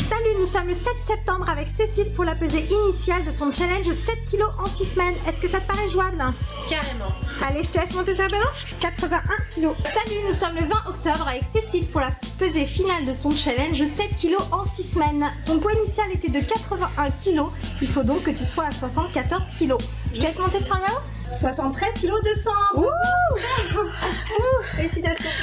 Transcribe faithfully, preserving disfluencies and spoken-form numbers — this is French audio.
Salut, nous sommes le sept septembre avec Cécile pour la pesée initiale de son challenge sept kilos en six semaines. Est-ce que ça te paraît jouable? Carrément. Allez, je te laisse monter sur la balance. quatre-vingt-un kilos. Salut, nous sommes le vingt octobre avec Cécile pour la pesée finale de son challenge sept kilos en six semaines. Ton poids initial était de quatre-vingt-un kilos. Il faut donc que tu sois à soixante-quatorze kilos. Je te laisse monter sur la balance. soixante-treize kilos deux cents. Ouh. Ouh. Félicitations.